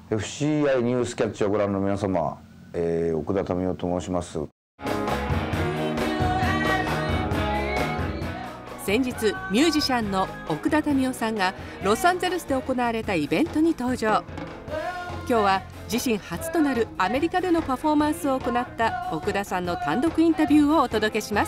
FCI ニュースキャッチをご覧の皆様、奥田民生と申します。 先日ミュージシャンの奥田民生さんがロサンゼルスで行われたイベントに登場。今日は自身初となるアメリカでのパフォーマンスを行った奥田さんの単独インタビューをお届けします。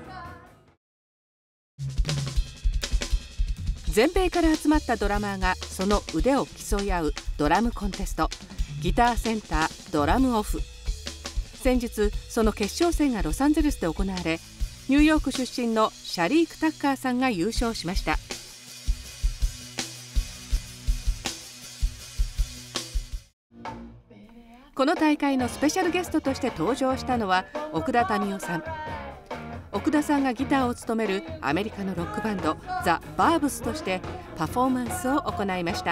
全米から集まったドラマーがその腕を競い合うドラムコンテスト、ギターセンタードラムオフ。先日その決勝戦がロサンゼルスで行われ、ニューヨーク出身のシャリーク・タッカーさんが優勝しました。この大会のスペシャルゲストとして登場したのは奥田民生さん。奥田さんがギターを務めるアメリカのロックバンドザ・バーブスとしてパフォーマンスを行いました。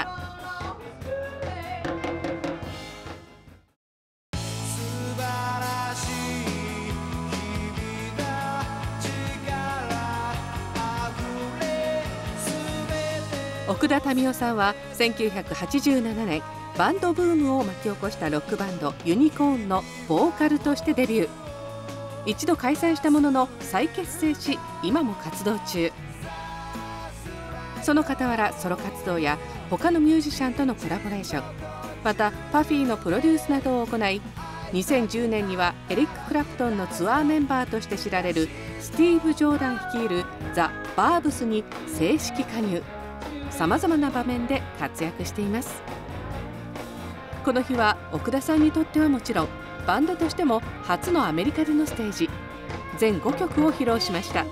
奥田民生さんは1987年バンドブームを巻き起こしたロックバンドユニコーンのボーカルとしてデビュー。一度解散したものの再結成し、今も活動中。その傍らソロ活動や他のミュージシャンとのコラボレーション、またPUFFYのプロデュースなどを行い、2010年にはエリック・クラプトンのツアーメンバーとして知られるスティーブ・ジョーダン率いるザ・バーブスに正式加入。さまざまな場面で活躍しています。この日は奥田さんにとってはもちろん、バンドとしても初のアメリカでのステージ、全5曲を披露しました。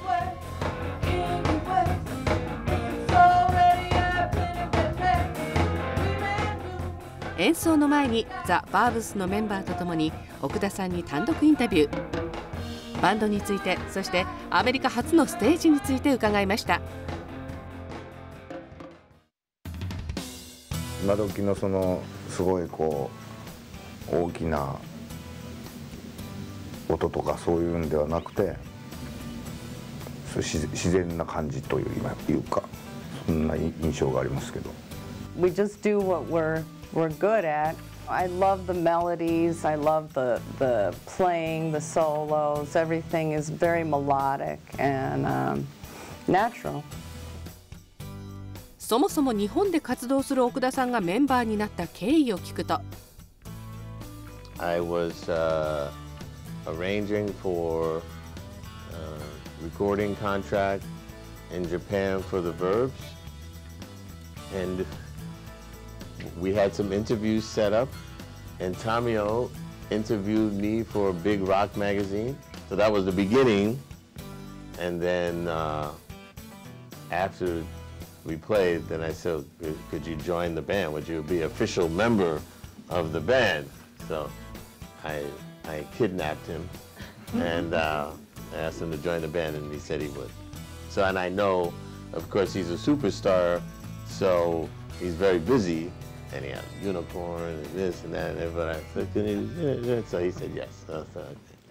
演奏の前にザ・バーブスのメンバーとともに奥田さんに単独インタビュー。バンドについて、そしてアメリカ初のステージについて伺いました。 今時のそのすごいこう大きな音とかそういうんではなくて、そう自然な感じというか、そんな印象がありますけど。 We just do what we're good at. I love the melodies. I love the playing, the solos. Everything is very melodic and natural. そもそも日本で活動する奥田さんがメンバーになった経緯を聞くと、 I was arranging for recording contract in Japan for the Verbs, and we had some interviews set up, and Tamio interviewed me for a big rock magazine. So that was the beginning, and then after we played, then I said, could you join the band? Would you be an official member of the band? So I kidnapped him and I asked him to join the band, and he said he would. So, and I know, of course, he's a superstar, so he's very busy, and he has a unicorn and this and that, but I said, so he said yes. So,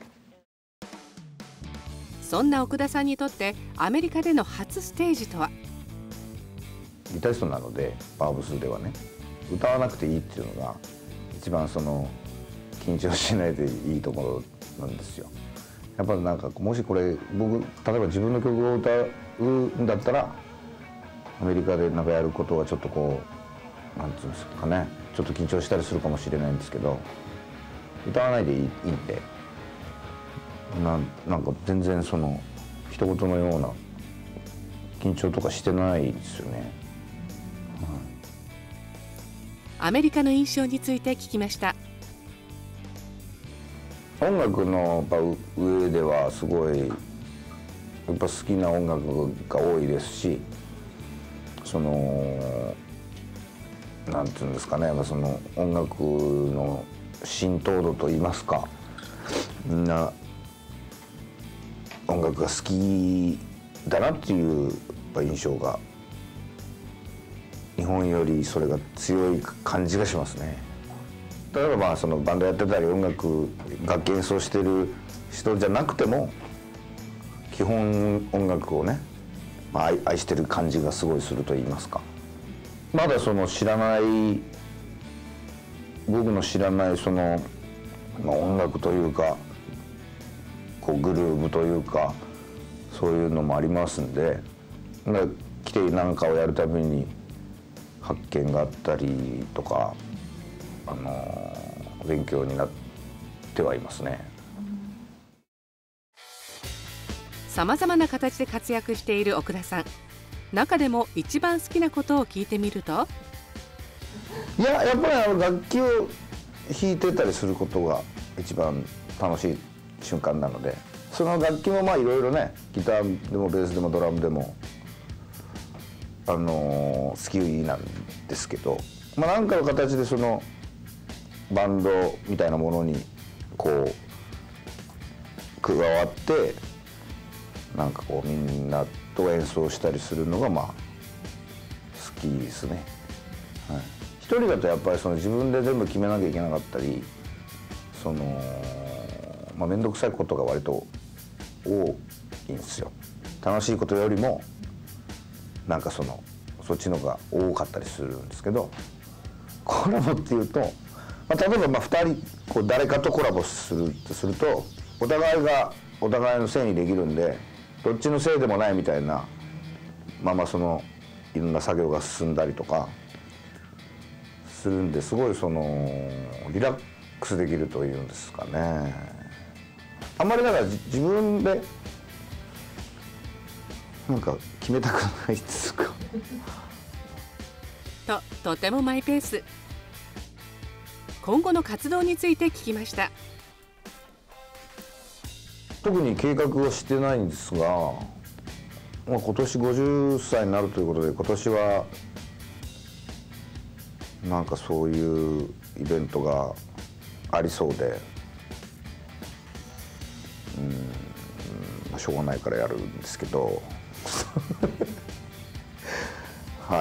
そんな奥田さんにとってアメリカでの初ステージとは。 ギタリストなので、バーブスではね、歌わなくていいっていうのが一番その緊張しないでいいところなんですよ。やっぱりなんかもしこれ僕例えば自分の曲を歌うんだったら、アメリカでなんかやることはちょっとこうなんていうんですかね、ちょっと緊張したりするかもしれないんですけど、歌わないでいいんで、なんか全然その一言のような緊張とかしてないですよね。 アメリカの印象について聞きました。 音楽の上ではすごいやっぱ好きな音楽が多いですし、そのなんていうんですかね、その音楽の浸透度といいますか、みんな音楽が好きだなっていう印象が日本よりそれが強い感じがしますね。例えばそのバンドやってたり楽器演奏してる人じゃなくても基本音楽をね、愛してる感じがすごいすると言いますか、まだその知らない僕の知らないその、音楽というかこうグルーブというかそういうのもありますんで、来てなんかをやるたびに発見があったりとか、勉強になってはいますね。 さまざまな形で活躍している奥田さん。中でも一番好きなことを聞いてみると、 やっぱり楽器を弾いてたりすることが一番楽しい瞬間なので、その楽器もいろいろね、ギターでもベースでもドラムでも好きなんですけど、何かの形でそのバンドみたいなものにこう加わってなんかこうみんなと演奏したりするのが好きですね。はい、一人だとやっぱりその自分で全部決めなきゃいけなかったり、その面倒くさいことが割と多いんですよ。楽しいことよりもなんかそっちのが多かったりするんですけど、コラボっていうと、例えば2人こう誰かとコラボするとすると、お互いがお互いのせいにできるんで、どっちのせいでもないみたいなそのいろんな作業が進んだりとかするんで、すごいそのリラックスできるというんですかね。あんまりだから自分でなんか決めたくないですか。 とてもマイペース。今後の活動について聞きました。 特に計画はしてないんですが、今年50歳になるということで、今年はなんかそういうイベントがありそうで、しょうがないからやるんですけどはい、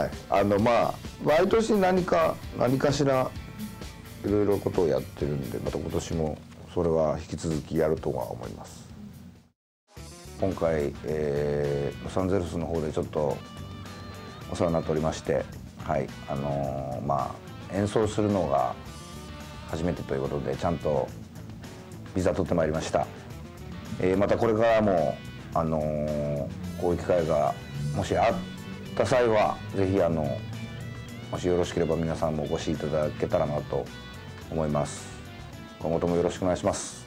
毎年何かしらいろいろことをやってるんで、また今年もそれは引き続きやるとは思います。今回、ロサンゼルスの方でちょっとお世話になっておりまして、はい、演奏するのが初めてということで、ちゃんとビザ取ってまいりました。またこれからもこういう機会がもしあった際はぜひもしよろしければ皆さんもお越しいただけたらなと思います。今後ともよろしくお願いします。